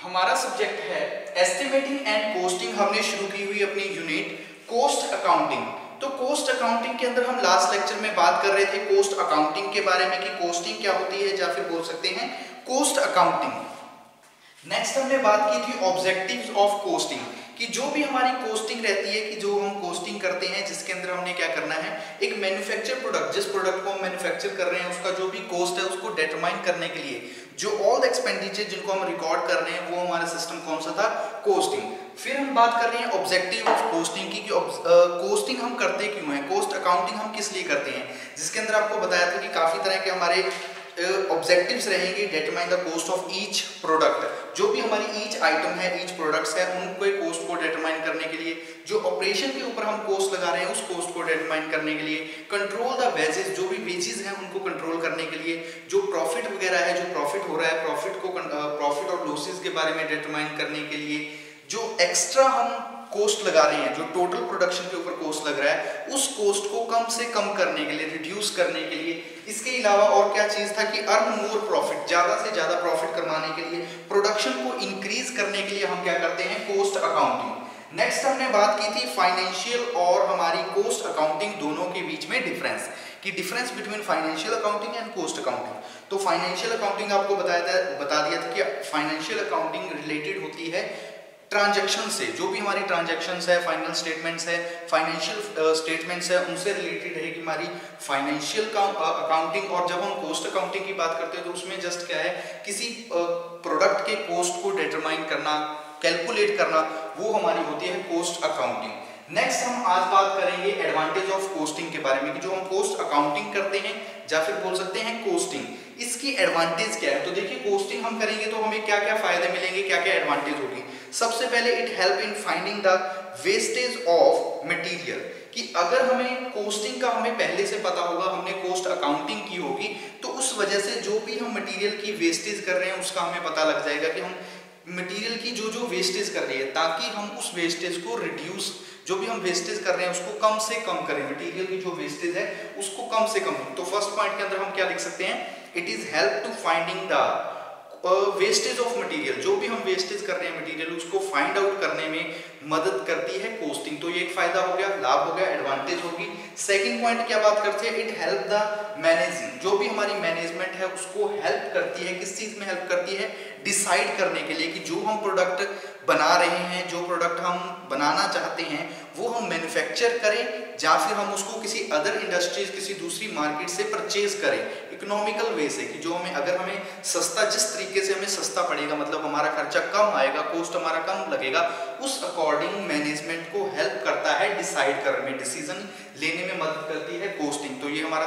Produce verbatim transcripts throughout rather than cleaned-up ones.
हमारा सब्जेक्ट है estimating and costing. हमने शुरू की हुई अपनी यूनिट कोस्ट अकाउंटिंग। तो कोस्ट अकाउंटिंग के अंदर हम लास्ट लेक्चर में बात कर रहे थे कोस्ट अकाउंटिंग के बारे में कि कोस्टिंग क्या होती है, या फिर बोल सकते हैं कोस्ट अकाउंटिंग। नेक्स्ट हमने बात की थी ऑब्जेक्टिव्स ऑफ कोस्टिंग, कि जो भी हमारी कोस्टिंग रहती है, कि जो हम कोस्टिंग करते हैं जिसके अंदर हमने क्या करना है, एक मैन्युफैक्चर प्रोडक्ट, जिस प्रोडक्ट को हम मैन्युफैक्चर कर रहे हैं उसका जो भी कोस्ट है उसको डिटरमाइन करने के लिए जो ऑल एक्सपेंडिचर जिनको हम रिकॉर्ड कर रहे हैं वो हमारा सिस्टम कौन सा था, कोस्टिंग। फिर हम बात कर रहे हैं ऑब्जेक्टिव ऑफ कोस्टिंग की, कि कोस्टिंग हम करते क्यों हैं, कोस्ट अकाउंटिंग हम किस लिए करते हैं, जिसके अंदर आपको बताया था कि काफी तरह के हमारे ऑब्जेक्टिव्स uh, रहेंगे। Determine the cost of each product, जो भी हमारी ईच आइटम है, ईच प्रोडक्ट्स है, उनको कॉस्ट को डिटरमाइन करने के लिए जो ऑपरेशन के ऊपर हम कॉस्ट लगा रहे हैं उस कॉस्ट को डिटरमाइन करने के लिए, कंट्रोल द वेजेस, जो भी वेजेस हैं उनको कंट्रोल करने के लिए, जो प्रॉफिट वगैरह है, जो प्रॉफिट हो रहा है प्रॉफिट को प्रॉफिट और लॉसेस के बारे में डिटरमाइन करने के लिए, जो एक्स्ट्रा हम कॉस्ट लगा रहे हैं, जो टोटल प्रोडक्शन के ऊपर कॉस्ट लग रहा है उस कॉस्ट को कम से कम करने के लिए, रिड्यूस करने के लिए। इसके अलावा और क्या चीज था कि अर्न मोर प्रॉफिट, ज्यादा से ज्यादा प्रॉफिट कमाने के लिए, प्रोडक्शन को इंक्रीज करने के लिए हम क्या करते हैं, कोस्ट अकाउंटिंग। नेक्स्ट हमने बात की थी फाइनेंशियल और हमारी कोस्ट अकाउंटिंग दोनों के बीच में डिफरेंस, कि difference between financial accounting and cost accounting. तो फाइनेंशियल अकाउंटिंग आपको बताया था बता दिया था कि फाइनेंशियल अकाउंटिंग रिलेटेड होती है ट्रांजैक्शन से, जो भी हमारी ट्रांजैक्शंस है, फाइनल स्टेटमेंट्स है, फाइनेंशियल स्टेटमेंट्स है, उनसे रिलेटेड है कि हमारी फाइनेंशियल अकाउंटिंग। और जब हम कोस्ट अकाउंटिंग की बात करते हैं तो उसमें जस्ट क्या है, किसी प्रोडक्ट के कोस्ट को डिटरमाइन करना, कैलकुलेट करना, वो हमारी होती है कोस्ट अकाउंटिंग। नेक्स्ट हम आज बात करेंगे एडवांटेज ऑफ कोस्टिंग के बारे में, कि जो हम कोस्ट अकाउंटिंग करते हैं या फिर बोल सकते हैं कोस्टिंग, इसकी एडवांटेज क्या है। तो देखिए कोस्टिंग हम करेंगे तो हमें क्या क्या फायदे मिलेंगे, क्या क्या एडवांटेज होगी। सबसे पहले it help in finding the wastage of material, कि अगर हमें कोस्टिंग का हमें पहले से पता होगा, हमने कोस्ट अकाउंटिंग की होगी, तो उस वजह से जो भी हम मटेरियल की वेस्टेज कर रहे हैं उसका हमें पता लग जाएगा कि हम मटेरियल की जो जो वेस्टेज कर रही है, ताकि हम उस वेस्टेज को रिड्यूस, जो भी हम वेस्टेज कर रहे हैं उसको कम से कम करें, मटेरियल की जो वेस्टेज है उसको कम से कम। तो फर्स्ट पॉइंट के अंदर हम क्या लिख सकते हैं, it is help to finding the wastage of material, जो भी हम वेस्टेज कर रहे हैं मटेरियल उसको फाइंड आउट करने में मदद करती है कोस्टिंग। तो ये एक फायदा हो गया, लाभ हो गया, एडवांटेज होगी। सेकंड पॉइंट क्या बात करते हैं, इट हेल्प द मैनेजिंग, जो भी हमारी मैनेजमेंट है उसको हेल्प करती है, किस चीज में हेल्प करती है, डिसाइड करने के लिए कि जो हम प्रोडक्ट बना रहे हैं, जो प्रोडक्ट हम बनाना चाहते हैं वो हम मैन्युफैक्चर करें या फिर हम उसको किसी अदर इंडस्ट्रीज, किसी दूसरी मार्केट से परचेज करें इकोनॉमिकल वे से, कि जो हमें अगर हमें सस्ता, जिस तरीके से हमें सस्ता पड़ेगा, मतलब हमारा खर्चा कम आएगा, कॉस्ट हमारा कम लगेगा, उस अकॉर्डिंग मैनेजमेंट को हेल्प करता है डिसाइड करने में, डिसीजन लेने में मदद करती है कोस्टिंग। तो ये हमारा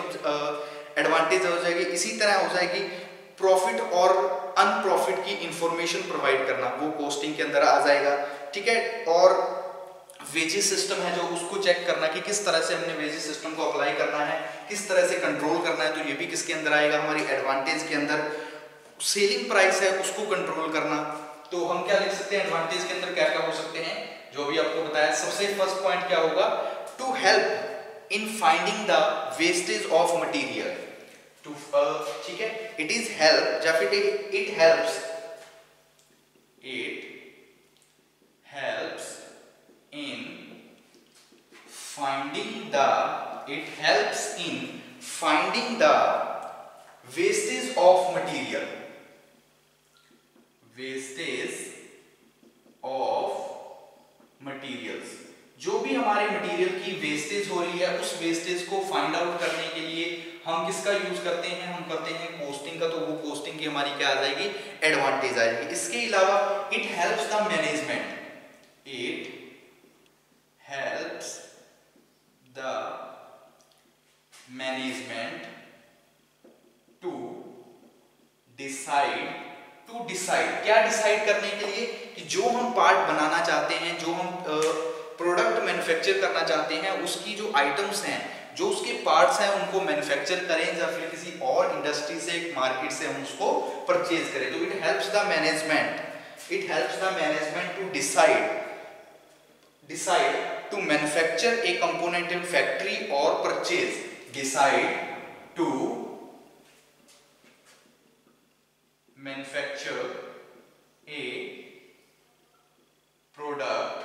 सेकंड एडवांटेज हो जाएगी। इसी तरह हो जाएगी प्रॉफिट और अनप्रॉफिट की इंफॉर्मेशन प्रोवाइड करना, वो कोस्टिंग के अंदर आ जाएगा, ठीक है। और वेजेस सिस्टम है जो उसको चेक करना कि किस तरह से हमने वेजेस सिस्टम को अप्लाई करना है, किस तरह से कंट्रोल करना है, तो ये भी किसके अंदर आएगा, हमारी एडवांटेज के अंदर। सेलिंग प्राइस है उसको कंट्रोल करना, तो हम क्या लिख सकते हैं एडवांटेज के अंदर क्या क्या हो सकते हैं, जो भी आपको बताया। सबसे फर्स्ट पॉइंट क्या होगा, to help in finding the wastage of material, to ठीक है, इट इज हेल्प या फिर it helps it helps in finding the it helps in finding the wastage of material wastage of materials, जो भी हमारे material की wastage हो रही है उस वेस्टेज को फाइंड आउट करने के लिए हम किसका यूज करते हैं, हम करते हैं कोस्टिंग का। तो वो कोस्टिंग की हमारी क्या आ जाएगी, एडवांटेज आ जाएगी। इसके अलावा it helps the management, it helps the management to decide to decide क्या डिसाइड करने के लिए, कि जो हम पार्ट बनाना चाहते हैं, जो हम प्रोडक्ट uh, मैन्युफैक्चर करना चाहते हैं, उसकी जो आइटम्स हैं, जो उसके पार्ट्स हैं उनको मैन्युफैक्चर करें या फिर किसी और इंडस्ट्री से, एक मार्केट से हम उसको परचेज करें। तो it helps the management it helps the management to decide decide to manufacture a component in factory or purchase decide to manufacture a product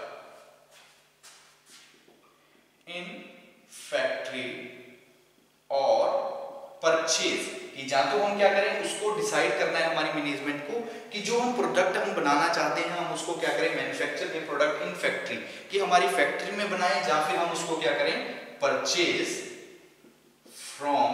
in factory और परचेज, कि या तो हम क्या करें, उसको डिसाइड करना है हमारी मैनेजमेंट को कि जो हम प्रोडक्ट हम बनाना चाहते हैं हम उसको क्या करें, मैन्युफैक्चर के प्रोडक्ट इन फैक्ट्री, कि हमारी फैक्ट्री में बनाएं, या फिर हम उसको क्या करें, purchase from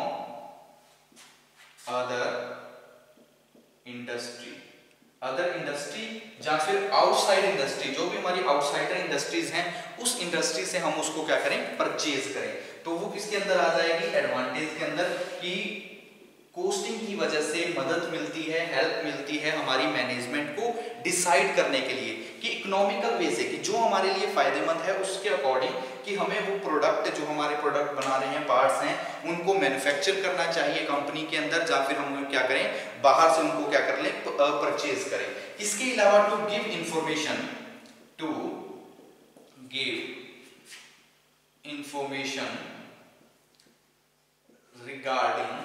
other industry, other industry या फिर आउटसाइड इंडस्ट्री, जो भी हमारी आउटसाइडर इंडस्ट्रीज हैं उस इंडस्ट्री से हम उसको क्या करें, परचेज करें। तो वो किसके अंदर आ जाएगी, एडवांटेज के अंदर, कि कोस्टिंग की वजह से मदद मिलती है, हेल्प मिलती है हमारी मैनेजमेंट को डिसाइड करने के लिए कि इकोनॉमिकल वे से, कि जो हमारे लिए फायदेमंद है उसके अकॉर्डिंग, कि हमें वो प्रोडक्ट, जो हमारे प्रोडक्ट बना रहे हैं, पार्ट्स हैं, उनको मैन्युफैक्चर करना चाहिए कंपनी के अंदर, या फिर हम क्या करें, बाहर से उनको क्या कर लें, परचेज करें। इसके अलावा to give information, to give information regarding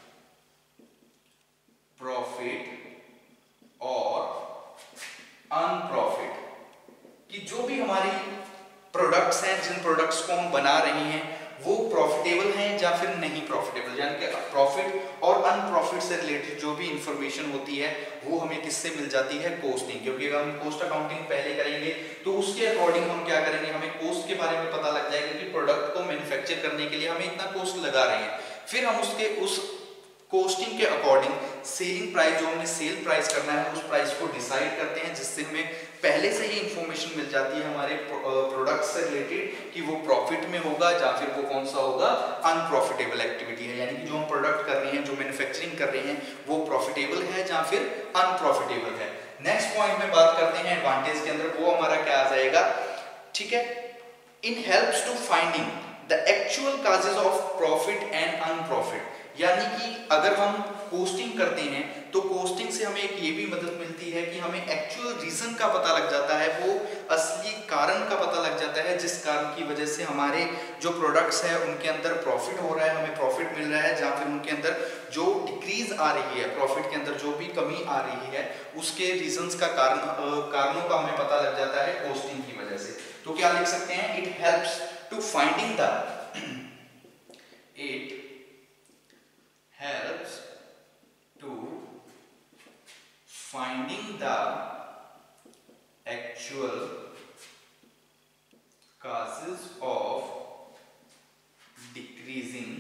profit और अनप्रॉफिट, कि जो भी हमारी प्रोडक्ट्स हैं, जिन प्रोडक्ट्स को हम बना रहे हैं वो प्रॉफिटेबल हैं या फिर नहीं प्रॉफिटेबल, यानी कि प्रॉफिट और अनप्रॉफिट से रिलेटेड जो भी इंफॉर्मेशन होती है वो हमें किससे मिल जाती है, कोस्टिंग। क्योंकि अगर हम कोस्ट अकाउंटिंग पहले करेंगे तो उसके अकॉर्डिंग हम क्या करेंगे, हमें कोस्ट के बारे में पता लग जाएगा कि प्रोडक्ट को मैन्युफैक्चर करने के लिए हमें इतना कोस्ट लगा रहे हैं, फिर हम उसके उस कोस्टिंग के अकॉर्डिंग सेलिंग प्राइस, जो हमने सेल प्राइस करना है उस प्राइस को डिसाइड करते हैं, जिससे हमें पहले से ही इंफॉर्मेशन मिल जाती है हमारे प्रोडक्ट से रिलेटेड कि वो प्रॉफिट में होगा या फिर वो कौन सा होगा, अनप्रॉफिटेबल एक्टिविटी है, यानी कि जो हम प्रोडक्ट कर रहे हैं, जो मैन्युफैक्चरिंग कर रहे हैं वो प्रॉफिटेबल है या फिर अनप्रॉफिटेबल है। नेक्स्ट पॉइंट में बात करते हैं एडवांटेज के अंदर, वो हमारा क्या आ जाएगा, ठीक है, in helps to finding the actual causes of profit and unprofit, यानी कि अगर हम कोस्टिंग करते हैं तो कोस्टिंग से हमें एक ये भी मदद मिलती है कि हमें एक्चुअल रीजन का पता लग जाता है, वो असली कारण का पता लग जाता है जिस कारण की वजह से हमारे जो प्रोडक्ट्स हैं उनके अंदर प्रॉफिट हो रहा है, हमें प्रॉफिट मिल रहा है, जहाँ फिर उनके अंदर जो डिक्रीज आ रही है, प्रॉफिट के अंदर जो भी कमी आ रही है उसके रीजंस का कारण, कारणों का हमें पता लग जाता है कोस्टिंग की वजह से। तो क्या लिख सकते हैं, it helps to finding the it helps to finding the actual causes of decreasing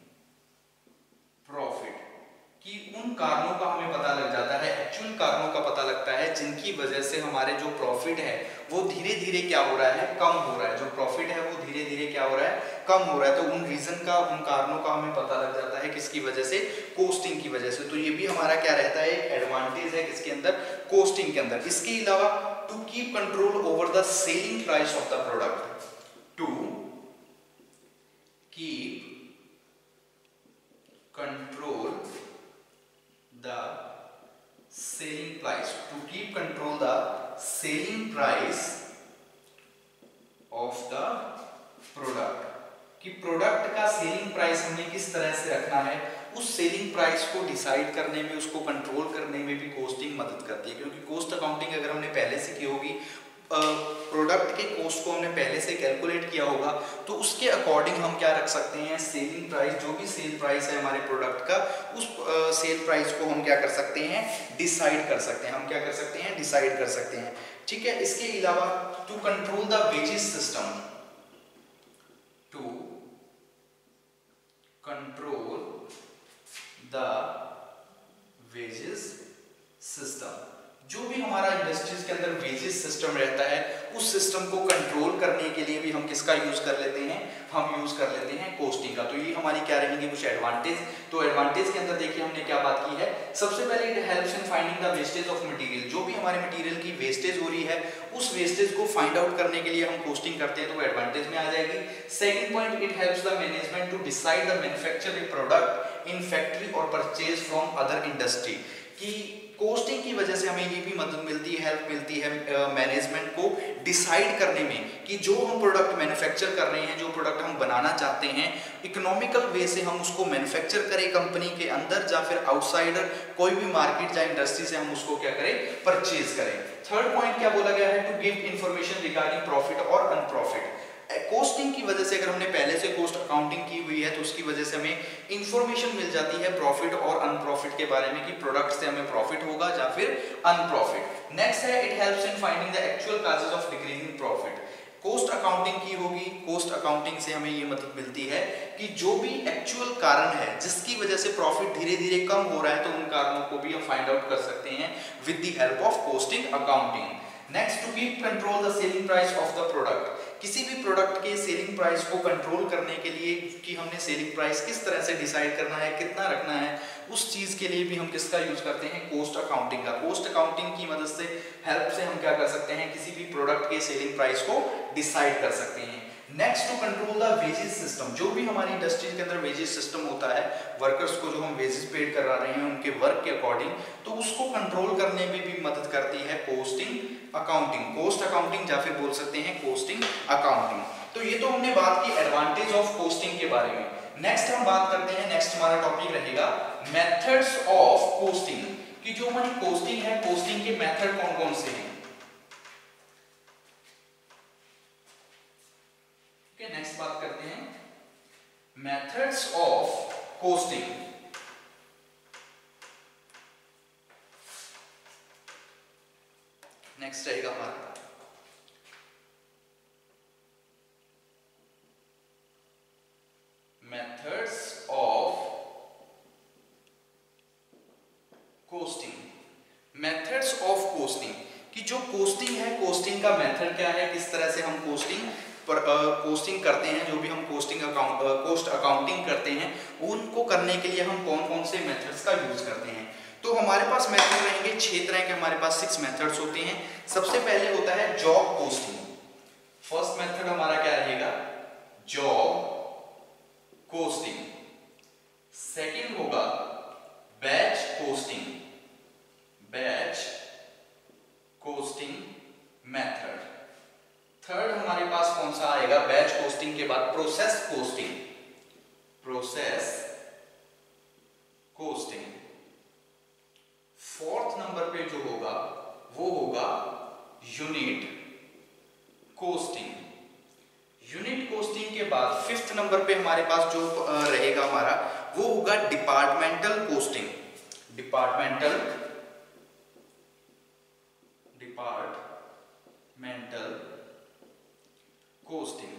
profit, कि उन कारणों का हमें पता लग जाता है, एक्चुअल कारणों का पता लगता है जिनकी वजह से हमारे जो प्रॉफिट है वो धीरे धीरे क्या हो रहा है, कम हो रहा है, जो प्रॉफिट है वो धीरे धीरे क्या हो रहा है, कम हो रहा है। तो उन रीजन का, उन कारणों का हमें पता लग जाता है, किसकी वजह से, कोस्टिंग की वजह से। तो ये भी हमारा क्या रहता है, एडवांटेज है किसके अंदर, कोस्टिंग के अंदर। इसके अलावा to keep control over the selling price of the product, to keep control the selling price, to keep control the selling price of the product, कि प्रोडक्ट का सेलिंग प्राइस हमें किस तरह से रखना है, उस सेलिंग प्राइस को डिसाइड करने में, उसको कंट्रोल करने में भी कोस्टिंग मदद करती है। क्योंकि कोस्ट अकाउंटिंग अगर हमने पहले से की होगी, प्रोडक्ट के कॉस्ट को हमने पहले से कैलकुलेट किया होगा, तो उसके अकॉर्डिंग हम क्या रख सकते हैं, सेलिंग प्राइस, जो भी सेल प्राइस है हमारे प्रोडक्ट का, उस सेल प्राइस को हम क्या कर सकते हैं, डिसाइड कर सकते हैं, हम क्या कर सकते हैं, डिसाइड कर सकते हैं, ठीक है। इसके अलावा to control the wages system, to control the wages system, जो भी हमारा इंडस्ट्रीज के अंदर वेजेस सिस्टम रहता है उस सिस्टम को कंट्रोल करने के लिए भी हम किसका यूज कर लेते हैं, हम यूज कर लेते हैं कोस्टिंग का। तो ये हमारी क्या रहेंगे कुछ एडवांटेज। तो एडवांटेज के अंदर देखिए हमने क्या बात की है, सबसे पहले it helps in finding the wastage of material, जो भी हमारे मटेरियल की वेस्टेज हो रही है उस वेस्टेज को फाइंड आउट करने के लिए हम कोस्टिंग करते हैं, तो वो एडवांटेज में आ जाएगी। Second point, it helps the management to decide the manufacture a product in factory और परचेज फ्रॉम अदर इंडस्ट्री, कि कोस्टिंग की वजह से हमें ये भी मदद मिलती है, हेल्प मिलती है मैनेजमेंट को डिसाइड करने में कि जो हम प्रोडक्ट मैन्युफैक्चर कर रहे हैं, जो प्रोडक्ट हम बनाना चाहते हैं, इकोनॉमिकल वे से हम उसको मैन्युफैक्चर करें कंपनी के अंदर या फिर आउटसाइडर कोई भी मार्केट या इंडस्ट्री से हम उसको क्या करें, परचेज करें। थर्ड पॉइंट क्या बोला गया है, to give information regarding profit और अनप्रॉफिट। कोस्टिंग की वजह से, अगर हमने पहले से कोस्ट अकाउंटिंग की हुई है तो उसकी वजह से हमें इंफॉर्मेशन मिल जाती है प्रॉफिट और अनप्रॉफिट के बारे में कि प्रोडक्ट से हमें प्रॉफिट होगा या फिर अनप्रॉफिट। नेक्स्ट है, it helps in finding the actual causes of decreasing profit. Cost accounting की होगी, कोस्ट अकाउंटिंग से हमें ये मदद मिलती है कि जो भी एक्चुअल कारण है जिसकी वजह से प्रॉफिट धीरे धीरे कम हो रहा है, तो उन कारणों को भी हम फाइंड आउट कर सकते हैं with the help of costing accounting. Next, to keep control the selling price of the product. किसी भी प्रोडक्ट के सेलिंग प्राइस को कंट्रोल करने के लिए कि हमने सेलिंग प्राइस किस तरह से डिसाइड करना है, कितना रखना है, उस चीज के लिए भी हम किसका यूज करते हैं, कोस्ट अकाउंटिंग का। कोस्ट अकाउंटिंग की मदद से, हेल्प से हम क्या कर सकते हैं, किसी भी प्रोडक्ट के सेलिंग प्राइस को डिसाइड कर सकते हैं। Next, to control the wages system. जो भी हमारी इंडस्ट्री के अंदर वेजेस सिस्टम होता है, वर्कर्स को जो हम वेजेस पेड करा रहे हैं उनके वर्क के अकॉर्डिंग, तो उसको कंट्रोल करने में भी मदद करती है कोस्टिंग अकाउंटिंग। कोस्ट अकाउंटिंग या फिर बोल सकते हैं कोस्टिंग अकाउंटिंग। तो ये तो हमने बात की एडवांटेज ऑफ कोस्टिंग के बारे में। नेक्स्ट हम बात करते हैं, नेक्स्ट हमारा टॉपिक रहेगा मेथड्स ऑफ कोस्टिंग, कि जो हमारी कोस्टिंग है, कोस्टिंग के मेथड कौन कौन से हैं। नेक्स्ट बात करते हैं मेथड्स ऑफ कोस्टिंग। नेक्स्ट रहेगा हमारा methods of costing. Methods of costing, कि जो कोस्टिंग है, कोस्टिंग का मेथड क्या है, किस तरह से हम कोस्टिंग पर कोस्टिंग uh, करते हैं, जो भी हम कोस्टिंग अकाउंट कोस्ट अकाउंटिंग करते हैं, उनको करने के लिए हम कौन कौन से मेथड्स का यूज करते हैं। तो हमारे पास मेथड रहेंगे छह तरह के, हमारे पास सिक्स मेथड्स होते हैं। सबसे पहले होता है जॉब कोस्टिंग। फर्स्ट मेथड हमारा क्या रहेगा, जॉब कोस्टिंग। सेकंड होगा batch costing, batch costing method. Third हमारे पास कौन सा आएगा, बैच कोस्टिंग के बाद process costing, process costing. Fourth number पे जो होगा वो होगा यूनिट कोस्टिंग। यूनिट कोस्टिंग के बाद फिफ्थ नंबर पे हमारे पास जो रहेगा हमारा, वो होगा departmental costing, departmental departmental costing.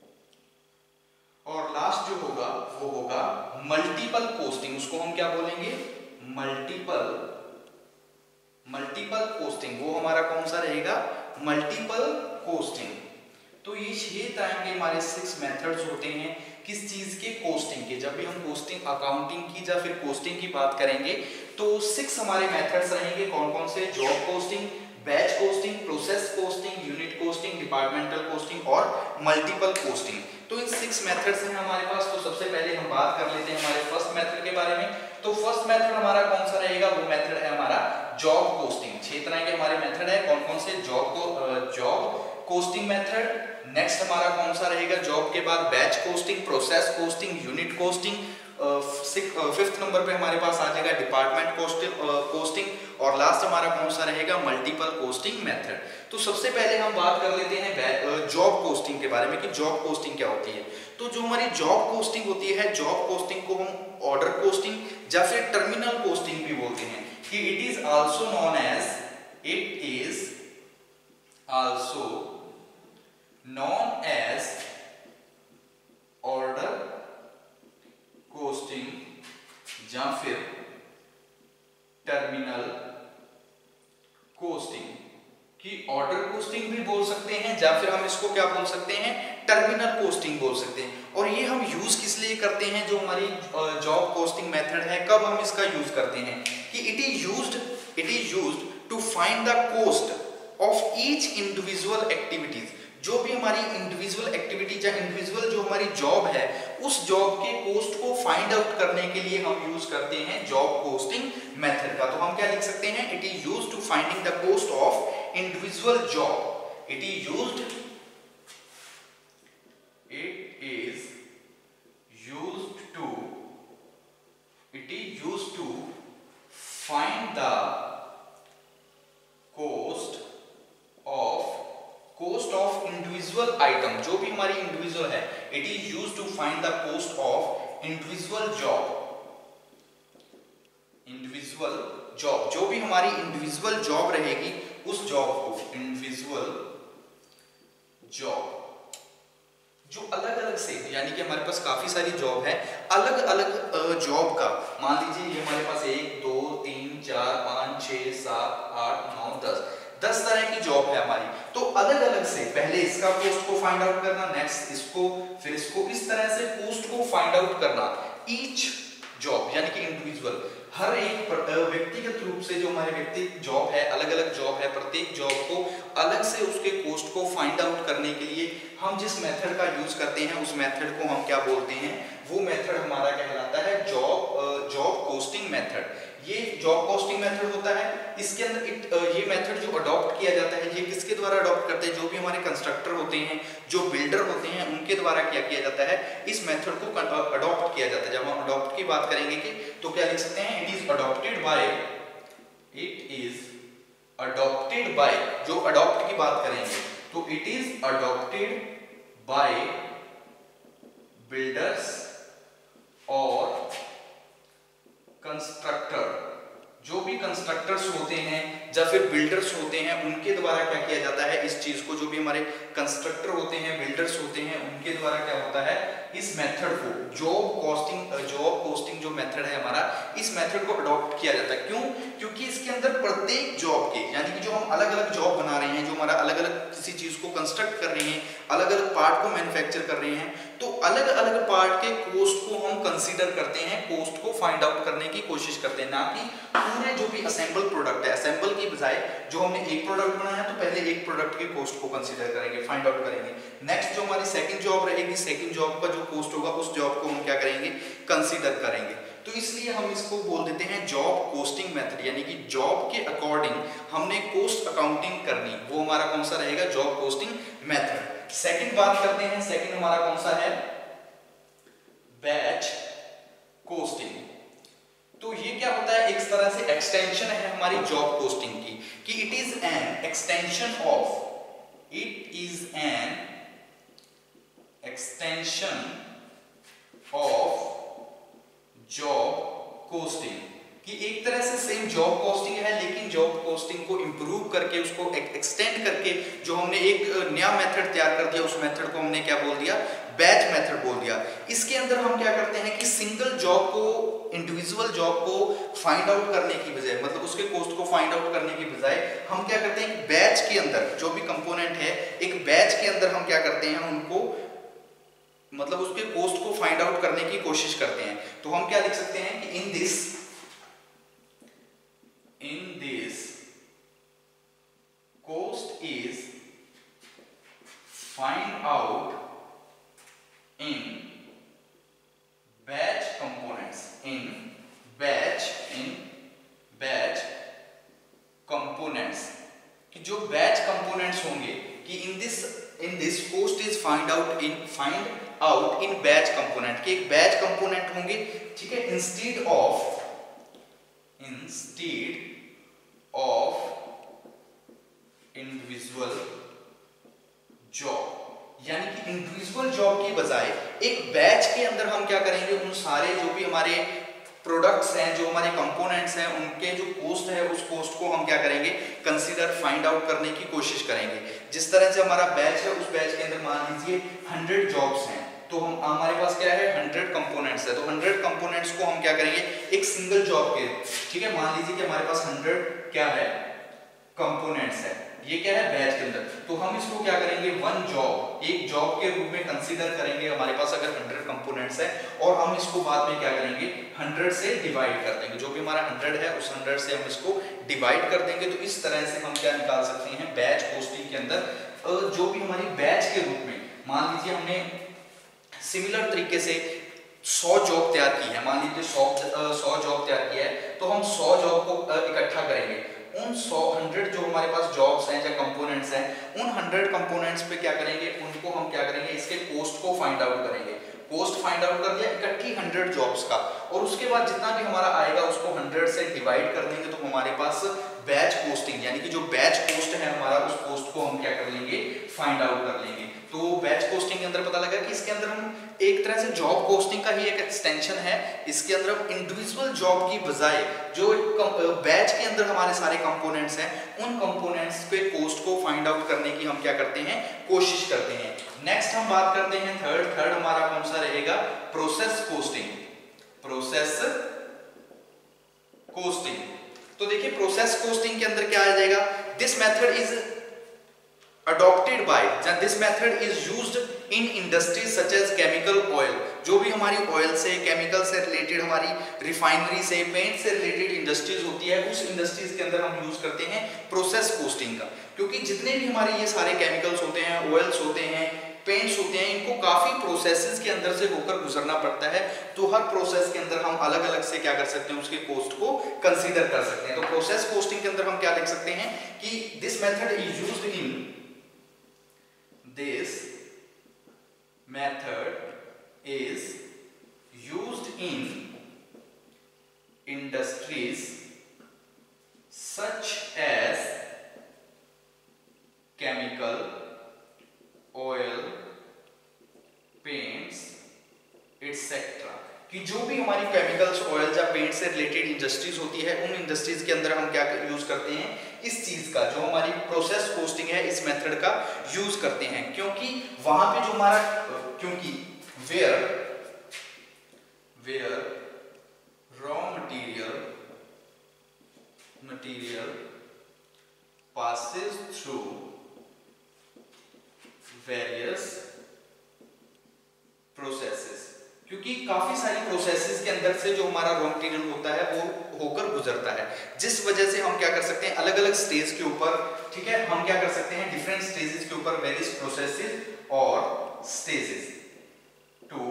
और लास्ट जो होगा वो होगा मल्टीपल कोस्टिंग। उसको हम क्या बोलेंगे, मल्टीपल मल्टीपल कोस्टिंग। वो हमारा कौन सा रहेगा, मल्टीपल कोस्टिंग। तो ये छह तरह के हमारे सिक्स मेथड्स होते हैं किस चीज के, कोस्टिंग के। जब भी हम कोस्टिंग अकाउंटिंग की या फिर कोस्टिंग की बात करेंगे तो सिक्स हमारे मेथड्स रहेंगे। कौन कौन से, job costing, batch costing, process costing, unit costing, departmental costing और मल्टीपल कोस्टिंग। तो इन सिक्स मेथड्स हैं हमारे पास। तो सबसे पहले हम बात कर लेते हैं हमारे फर्स्ट मेथड के बारे में। तो फर्स्ट मेथड हमारा कौन सा रहेगा, वो मेथड है हमारा जॉब कोस्टिंग। छह तरह के हमारे मेथड है, कौन कौन से, जॉब को जॉब कोस्टिंग मेथड। नेक्स्ट हमारा कौन सा रहेगा, जॉब के बाद batch costing, process costing, unit costing. Fifth number पे हमारे पास आ जाएगा डिपार्टमेंट कोस्टिंग और लास्ट हमारा कौन सा रहेगा, मल्टीपल कोस्टिंग मेथड। तो सबसे पहले हम बात कर लेते हैं जॉब कोस्टिंग के बारे में कि जॉब कोस्टिंग क्या होती है। तो जो हमारी जॉब कोस्टिंग होती है, जॉब कोस्टिंग को हम ऑर्डर कोस्टिंग या फिर टर्मिनल कोस्टिंग भी बोलते हैं, कि it is also known as it is also known as order costing या फिर टर्मिनल कोस्टिंग। कि ऑर्डर कोस्टिंग भी बोल सकते हैं या फिर हम इसको क्या बोल सकते हैं, टर्मिनल कोस्टिंग बोल सकते हैं। और ये हम यूज किस लिए करते हैं, जो हमारी जॉब कोस्टिंग मेथड है, कब हम इसका यूज करते हैं, कि it is used it is used to find the cost of each individual activities. जो भी हमारी इंडिविजुअल एक्टिविटी या इंडिविजुअल जो हमारी जॉब है उस जॉब के कोस्ट को फाइंड आउट करने के लिए हम यूज करते हैं जॉब कोस्टिंग मेथड का। तो हम क्या लिख सकते हैं, it is used to finding the cost of individual job. It is used it is used to it is used to find the cost of cost of individual item, जो भी हमारी इंडिविजुअल है, it is used to find the cost of individual job. Individual job, जो भी हमारी individual job रहेगी उस job को, इंडिविजुअल जॉब जो अलग अलग से, यानी कि हमारे पास काफी सारी जॉब है, अलग अलग जॉब का, मान लीजिए ये हमारे पास एक दो तीन चार पाँच छह सात आठ नौ दस दस तरह की जॉब है हमारी। तो अलग अलग से पहले इसका कोस्ट को फाइंड आउट करना, नेक्स्ट इसको, फिर इसको, इस तरह से कोस्ट को फाइंड आउट करना। ईच जॉब यानी कि इंडिविजुअल, हर एक व्यक्तिगत रूप से जो हमारे व्यक्ति जॉब है, अलग अलग जॉब है, प्रत्येक जॉब को अलग से उसके कोस्ट को फाइंड आउट करने के लिए हम जिस मेथड का यूज करते हैं उस मेथड को हम क्या बोलते हैं, वो मेथड हमारा कहलाता है जॉब जॉब कोस्टिंग मेथड। ये जॉब कोस्टिंग मेथड होता है, इसके अंदर इट ये मेथड जो अडॉप्ट किया जाता है, ये किसके द्वारा अडॉप्ट करते हैं, जो भी हमारे कंस्ट्रक्टर होते हैं, जो बिल्डर होते हैं, उनके द्वारा क्या किया जाता है, इस मेथड को अडॉप्ट किया जाता है। जब हम अडॉप्ट की बात करेंगे कि तो क्या लिख सकते हैं, it is adopted by it is adopted by जो अडॉप्ट की बात करेंगे तो it is adopted by builders और कंस्ट्रक्टर। जो भी कंस्ट्रक्टर्स होते हैं या फिर बिल्डर्स होते हैं उनके द्वारा क्या किया जाता है, इस चीज को, जो भी हमारे कंस्ट्रक्टर होते हैं, बिल्डर्स होते हैं, उनके द्वारा क्या होता है, इस मेथड को, जॉब कॉस्टिंग जॉब कोस्टिंग जो मेथड है हमारा, इस मेथड को अडॉप्ट किया जाता है। क्यों? क्योंकि इसके अंदर प्रत्येक जॉब के, यानी कि जो हम अलग अलग जॉब बना रहे हैं, जो हमारा अलग अलग किसी चीज को कंस्ट्रक्ट कर रहे हैं, अलग अलग पार्ट को मैन्युफैक्चर कर रहे हैं, तो अलग अलग पार्ट के कोस्ट को हम कंसीडर करते हैं, कोस्ट को फाइंड आउट करने की कोशिश करते हैं, ना कि पूरे जो भी असेंबल प्रोडक्ट है, असेंबल की बजाय जो हमने एक प्रोडक्ट बनाया है तो पहले एक प्रोडक्ट के कोस्ट को कंसीडर करेंगे, फाइंड आउट करेंगे। नेक्स्ट जो हमारी सेकंड जॉब रहेगी, सेकंड जॉब का जो कोस्ट होगा उस जॉब को हम क्या करेंगे, कंसीडर करेंगे। तो इसलिए हम इसको बोल देते हैं जॉब कोस्टिंग मेथड, यानी कि जॉब के अकॉर्डिंग हमने कोस्ट अकाउंटिंग करनी, वो हमारा कौन सा रहेगा, जॉब कोस्टिंग मेथड। सेकंड बात करते हैं, सेकंड हमारा कौन सा है, बैच कोस्टिंग। तो ये क्या होता है, एक तरह से एक्सटेंशन है हमारी जॉब कोस्टिंग की, कि it is an extension of it is an extension of job costing, कि एक तरह से सेम जॉब कोस्टिंग है लेकिन जॉब कोस्टिंग को इंप्रूव करके, उसको एक्सटेंड करके, जो हमने एक नया मेथड तैयार कर दिया, उस मेथड को हमने क्या बोल दिया, बैच मेथड बोल दिया। इसके अंदर हम क्या करते हैं कि सिंगल जॉब को, इंडिविजुअल जॉब को फाइंड आउट करने की बजाय, मतलब उसके कोस्ट को फाइंड आउट करने की बजाय हम क्या करते हैं, बैच के अंदर जो भी कंपोनेंट है, एक बैच के अंदर हम क्या करते हैं, उनको, मतलब उसके कोस्ट को फाइंड आउट करने की कोशिश करते हैं। तो हम क्या लिख सकते हैं कि in this in this cost is find out in batch components in batch in batch components, कि जो बैच कंपोनेंट्स होंगे, कि in this in this cost is find out in find out in batch component, कि एक batch component होंगे, ठीक है, instead of instead of individual job, यानी कि इंडिविजुअल जॉब की बजाय एक बैच के अंदर हम क्या करेंगे, उन सारे जो भी हमारे प्रोडक्ट्स हैं, जो हमारे कंपोनेंट्स हैं, उनके जो कोस्ट है उस कोस्ट को हम क्या करेंगे, कंसीडर, फाइंड आउट करने की कोशिश करेंगे। जिस तरह से हमारा बैच है, उस बैच के अंदर मान लीजिए हंड्रेड जॉब्स हैं, तो हम हमारे पास क्या है, हंड्रेड कंपोनेंट्स है, तो हंड्रेड कंपोनेंट्स को हम क्या करेंगे, एक सिंगल जॉब के, ठीक है, मान लीजिए कि हमारे पास हंड्रेड क्या है, कंपोनेंट्स है, ये क्या है बैच के अंदर। तो हम इसको क्या करेंगे वन जॉब, एक जॉब के रूप में कंसीडर करेंगे। हमारे पास अगर हंड्रेड कंपोनेंट्स है और हम इसको बाद में क्या करेंगे हंड्रेड से डिवाइड कर देंगे, जो भी हमारा हंड्रेड है उस हंड्रेड से हम इसको डिवाइड कर देंगे। तो इस तरह से हम क्या निकाल सकते हैं बैच कोस्टिंग के अंदर जो भी हमारी बैच के रूप में, मान लीजिए हमने सिमिलर तरीके से सौ जॉब तैयार की है, मान लीजिए सौ सौ जॉब तैयार किया है, तो हम सौ जॉब को इकट्ठा करेंगे। उन सौ हंड्रेड जो हमारे पास जॉब्स हैं या कंपोनेंट्स हैं, उन हंड्रेड कंपोनेंट्स पे क्या करेंगे, उनको हम क्या करेंगे इसके कोस्ट को फाइंड आउट करेंगे। कोस्ट फाइंड आउट कर दिया इकट्ठी हंड्रेड जॉब्स का, और उसके बाद जितना भी हमारा आएगा उसको हंड्रेड से डिवाइड कर देंगे। तो हमारे पास बैच कोस्टिंग यानी कि जो बैच कोस्ट है हमारा, उस कोस्ट को हम क्या कर लेंगे फाइंड आउट कर लेंगे। तो बैच कोस्टिंग के अंदर पता लगा कि इसके अंदर हम एक तरह से जॉब कोस्टिंग का ही एक एक्सटेंशन है। इसके अंदर हम इंडिविजुअल जॉब की बजाय जो बैच के अंदर हमारे सारे कंपोनेंट्स हैं, उन कंपोनेंट्स पे कोस्ट को फाइंड आउट करने की हम क्या करते हैं कोशिश करते हैं। नेक्स्ट हम बात करते हैं थर्ड थर्ड हमारा कौन सा रहेगा प्रोसेस कोस्टिंग। प्रोसेस कोस्टिंग तो देखिए प्रोसेस कोस्टिंग के अंदर क्या आ जाएगा, this method is adopted by this method is used in industries such as chemical oil, जो भी हमारी ऑयल से केमिकल से रिलेटेड, हमारी रिफाइनरी से पेंट से रिलेटेड इंडस्ट्रीज होती है, उस इंडस्ट्रीज के अंदर हम यूज करते हैं प्रोसेस कोस्टिंग का। क्योंकि जितने भी हमारे ये सारे केमिकल्स होते हैं, ऑयल्स होते हैं, पेंट्स होते हैं, इनको काफी प्रोसेसेस के अंदर से होकर गुजरना पड़ता है। तो हर प्रोसेस के अंदर हम अलग अलग से क्या कर सकते हैं उसके कोस्ट को कंसीडर कर सकते हैं। तो प्रोसेस कोस्टिंग के अंदर हम क्या लिख सकते हैं कि this method is used in This method is used in industries such as chemical, oil, paints, et cetera कि जो भी हमारी केमिकल्स, ऑयल या पेंट से रिलेटेड इंडस्ट्रीज होती है, उन इंडस्ट्रीज के अंदर हम क्या यूज करते हैं इस चीज का, जो हमारी प्रोसेस कोस्टिंग है इस मेथड का यूज करते हैं। क्योंकि वहां पे जो हमारा क्योंकि where where raw material material passes through various processes, क्योंकि काफी सारी प्रोसेसेस के अंदर से जो हमारा रॉ मटेरियल होता है वो होकर गुजरता है, जिस वजह से हम क्या कर सकते हैं अलग अलग स्टेज के ऊपर, ठीक है, हम क्या कर सकते हैं डिफरेंट स्टेजेस के ऊपर वेरियस प्रोसेसेस और stages to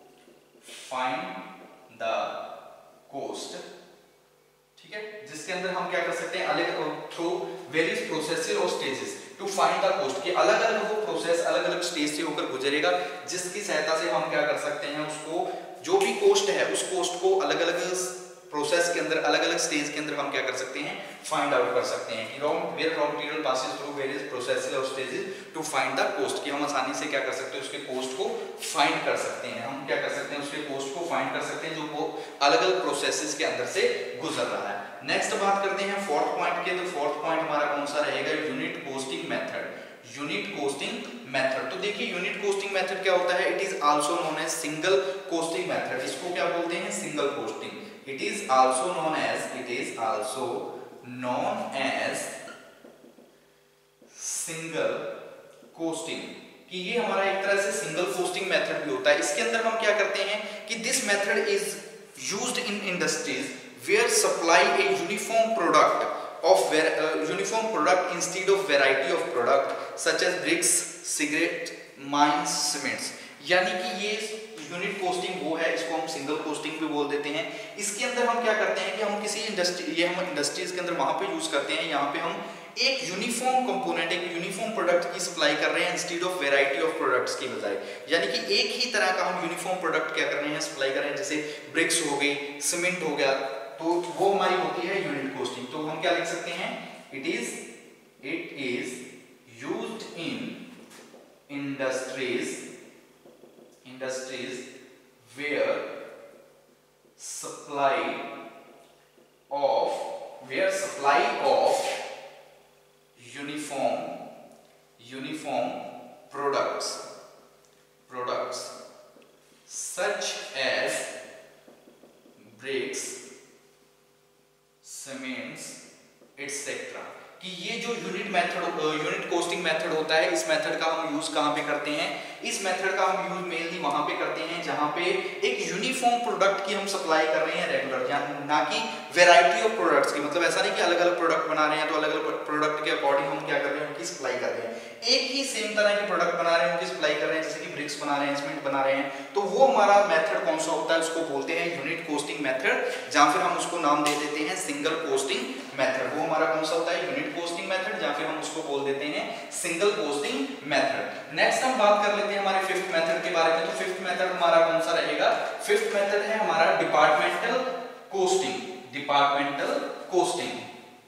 find the cost, ठीक है, जिसके अंदर हम क्या कर सकते हैं अलग थ्रू वेरियस प्रोसेसेस और stages to find the cost, कि अलग अलग वो प्रोसेस अलग अलग स्टेज से होकर गुजरेगा, जिसकी सहायता से हम क्या कर सकते हैं उसको जो भी कोस्ट है उस कोस्ट को अलग अलग प्रोसेस के अंदर अलग अलग स्टेज के अंदर हम क्या कर सकते हैं फाइंड आउट कर सकते हैं कि raw where raw material passes through various processes और stages to find the cost, कि हम आसानी से क्या कर सकते हैं उसके कोस्ट को फाइंड कर सकते हैं। हम क्या कर सकते हैं उसके कोस्ट को फाइंड कर सकते हैं जो वो अलग अलग प्रोसेसेस के अंदर से गुजर रहा है। नेक्स्ट बात करते हैं फोर्थ पॉइंट के, तो फोर्थ पॉइंट हमारा कौन सा रहेगा unit costing method. Unit costing method, तो देखिए यूनिट कोस्टिंग मेथड क्या होता है, it is also known as single costing method. इसको क्या बोलते हैं single costing, it is also known as it is also known as single costing, कि ये हमारा एक तरह से सिंगल कोस्टिंग मेथड भी होता है। इसके अंदर हम क्या करते हैं कि this method is used in industries where supply a uniform product of uh, uniform product instead of variety of product such as bricks, cigarette, mines, cements। यानी कि ये यूनिट कोस्टिंग वो है, इसको हम सिंगल कोस्टिंग भी बोल देते हैं। इसके अंदर हम क्या करते हैं कि हम किसी इंडस्ट्री, ये हम इंडस्ट्रीज के अंदर वहां पे यूज करते हैं, यहाँ पे हम एक यूनिफॉर्म कंपोनेंट, एक यूनिफॉर्म प्रोडक्ट की सप्लाई कर रहे हैं instead of variety of products की बजाय, यानी कि एक ही तरह का हम यूनिफॉर्म प्रोडक्ट क्या कर रहे हैं सप्लाई कर रहे हैं, जैसे ब्रिक्स हो गई, सीमेंट हो गया, तो वो हमारी होती है यूनिट कोस्टिंग। तो हम क्या लिख सकते हैं it is it is used in industries industries where supply of where supply of uniform uniform products products such as bricks, cements, etcetera. कि ये जो unit method unit costing method होता है, इस मेथड का हम यूज कहाँ पे करते हैं? इस मेथड का हम यूज मेनली वहां पे करते हैं जहां पे एक यूनिफॉर्म प्रोडक्ट की हम सप्लाई कर रहे हैं रेगुलर, ना कि वैरायटी ऑफ प्रोडक्ट्स की। मतलब ऐसा नहीं कि अलग अलग प्रोडक्ट बना रहे हैं तो अलग अलग प्रोडक्ट के अकॉर्डिंग हम क्या कर रहे हैं, उनकी सप्लाई कर रहे हैं। एक ही सेम तरह के प्रोडक्ट बना रहे हैं, उनकी सप्लाई कर रहे हैं, जैसे कि ब्रिक्स बना रहे हैं, सीमेंट बना रहे हैं, तो वो हमारा मेथड कौन सा होता है? उसको बोलते हैं यूनिट कॉस्टिंग मेथड, जहां फिर हम उसको नाम दे देते हैं सिंगल कॉस्टिंग मेथड। वो हमारा कौन सा होता है? यूनिट कॉस्टिंग मेथड, या फिर हम उसको बोल देते हैं सिंगल कॉस्टिंग मेथड। नेक्स्ट हम बात कर लेते हैं हमारे फिफ्थ मेथड के बारे में। तो फिफ्थ मेथड हमारा कौन सा रहेगा? फिफ्थ मेथड है हमारा डिपार्टमेंटल कॉस्टिंग। डिपार्टमेंटल कॉस्टिंग,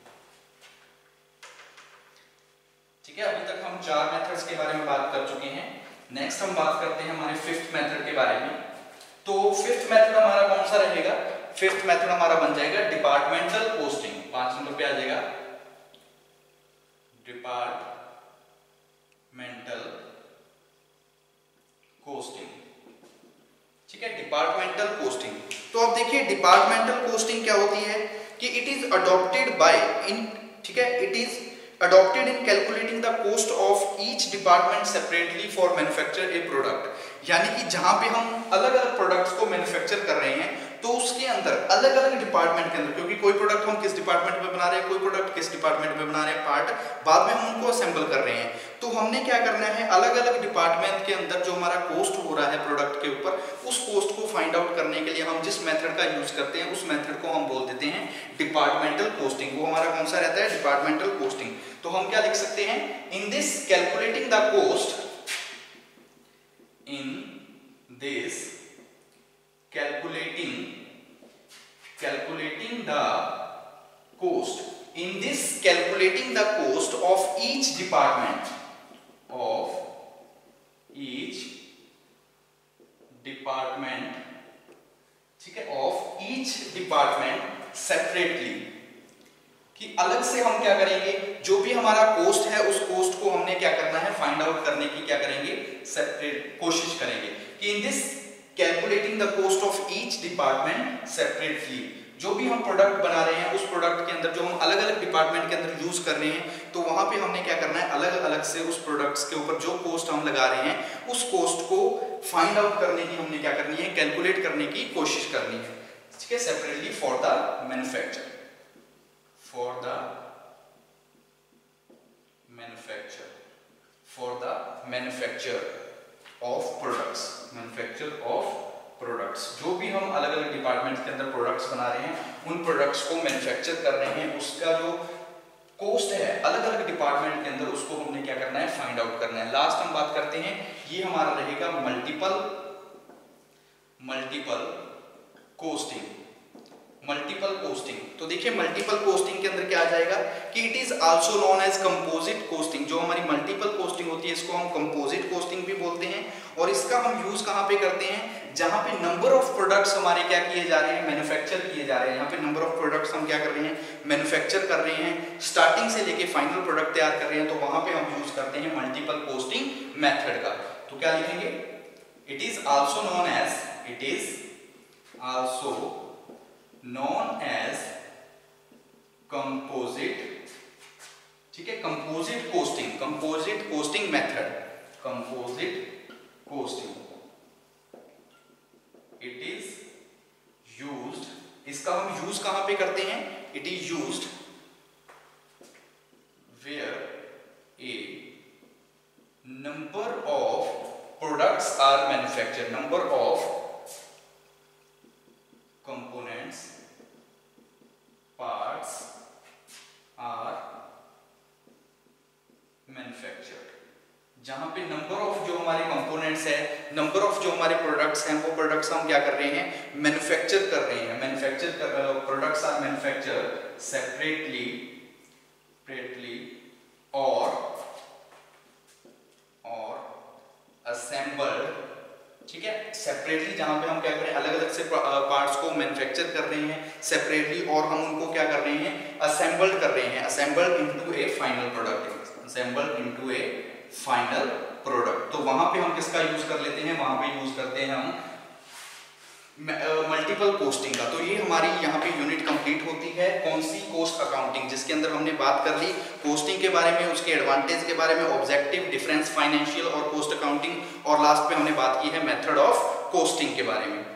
ठीक है। अभी तक हम चार मेथड्स के बारे में बात कर चुके हैं। नेक्स्ट हम बात करते हैं हमारे फिफ्थ मेथड के बारे में। तो फिफ्थ मेथड हमारा कौन सा रहेगा? फिफ्थ मेथड हमारा बन जाएगा डिपार्टमेंटल कॉस्टिंग। पांच नंबर पे आ जाएगा डिपार्टमेंटल कॉस्टिंग, ठीक है। डिपार्टमेंटल कॉस्टिंग, तो अब देखिए डिपार्टमेंटल कॉस्टिंग क्या होती है कि it is adopted by in, ठीक है, it is adopted in calculating the cost of each department separately for manufacture a product। यानी कि जहां पे हम अलग अलग प्रोडक्ट्स को मैन्युफैक्चर कर रहे हैं तो उसके अंदर अलग अलग डिपार्टमेंट के अंदर, क्योंकि कोई प्रोडक्ट हम किस डिपार्टमेंट में बना रहे हैं, कोई प्रोडक्ट किस डिपार्टमेंट में बना रहे हैं पार्ट, बाद में हम उनको असेंबल कर रहे हैं, तो हमने क्या करना है अलग अलग डिपार्टमेंट के अंदर जो हमारा कॉस्ट हो रहा है प्रोडक्ट के ऊपर, उस कॉस्ट को फाइंड आउट करने के लिए हम जिस मेथड का यूज करते हैं उस मेथड को हम बोल देते हैं डिपार्टमेंटल कॉस्टिंग। वो हमारा कौन सा रहता है? Departmental costing. तो हम क्या लिख सकते हैं? In this calculating the cost, in this calculating calculating the cost, in this calculating the cost of each department, of each department, ठीक है, of each department separately, कि अलग से हम क्या करेंगे, जो भी हमारा कॉस्ट है उस कॉस्ट को हमने क्या करना है, फाइंड आउट करने की क्या करेंगे, सेपरेट कोशिश करेंगे कि in this calculating the cost of each department separately, जो भी हम प्रोडक्ट बना रहे हैं उस प्रोडक्ट के अंदर जो हम अलग अलग डिपार्टमेंट के अंदर यूज कर रहे हैं, तो वहां पे हमने क्या करना है अलग अलग से उस प्रोडक्ट्स के ऊपर जो कॉस्ट हम लगा रहे हैं उस कॉस्ट को फाइंड आउट करने की हमने क्या करनी है, कैलकुलेट करने की कोशिश करनी है, ठीक है, separately for the manufacture, for the manufacture for the manufacture of products, manufacture of products, जो भी हम अलग अलग डिपार्टमेंट्स के अंदर प्रोडक्ट्स बना रहे हैं उन प्रोडक्ट्स को मैन्युफैक्चर कर रहे हैं, उसका जो कॉस्ट है अलग अलग डिपार्टमेंट के अंदर उसको हमने क्या करना है, फाइंड आउट करना है। लास्ट हम बात करते हैं, ये हमारा रहेगा multiple multiple costing, multiple costing. तो देखिए मल्टीपल कॉस्टिंग के अंदर क्या आ जाएगा कि it is also known as composite costing. जो हमारी मल्टीपल कॉस्टिंग होती है इसको हम कंपोजिट कॉस्टिंग भी बोलते हैं, और इसका हम यूज कहां पे करते हैं, जहां पे नंबर ऑफ प्रोडक्ट्स हमारे क्या किए जा रहे हैं, मैन्युफैक्चर किए जा रहे हैं। यहाँ पे नंबर ऑफ प्रोडक्ट्स हम क्या कर रहे हैं, मैन्युफैक्चर कर रहे हैं, स्टार्टिंग से लेके फाइनल प्रोडक्ट तैयार कर रहे हैं, तो वहां पे हम यूज करते हैं मल्टीपल कॉस्टिंग मेथड का। तो क्या लिखेंगे, it is also known as, it is also known as composite, ठीक है, composite costing, composite costing method, composite costing, it is used, इसका हम यूज कहां पे करते हैं, it is used where a number of products are manufactured, number of components, parts are manufactured, जहां पे नंबर ऑफ जो हमारे कंपोनेंट्स है, नंबर ऑफ जो हमारे प्रोडक्ट्स हैं, वो प्रोडक्ट्स हम क्या कर रहे हैं, मैन्युफैक्चर कर रहे हैं, मैन्युफैक्चर कर products are manufacture separately separately और और असेंबल्ड, ठीक है, सेपरेटली, जहां पे हम क्या कर रहे हैं अलग अलग से पार्ट्स को मैन्युफैक्चर कर रहे हैं सेपरेटली, और हम उनको क्या कर रहे हैं, असेंबल्ड कर रहे हैं, assembled into a final product, assembled into a final product. तो वहां पे हम किसका यूज कर लेते हैं, वहां पे यूज करते हैं हम मल्टीपल कोस्टिंग का। तो ये हमारी यहाँ पे यूनिट कंप्लीट होती है कौन सी, कोस्ट अकाउंटिंग, जिसके अंदर हमने बात कर ली कोस्टिंग के बारे में, उसके एडवांटेज के बारे में, ऑब्जेक्टिव, डिफरेंस, फाइनेंशियल और कोस्ट अकाउंटिंग, और लास्ट में हमने बात की है मेथड ऑफ कोस्टिंग के बारे में।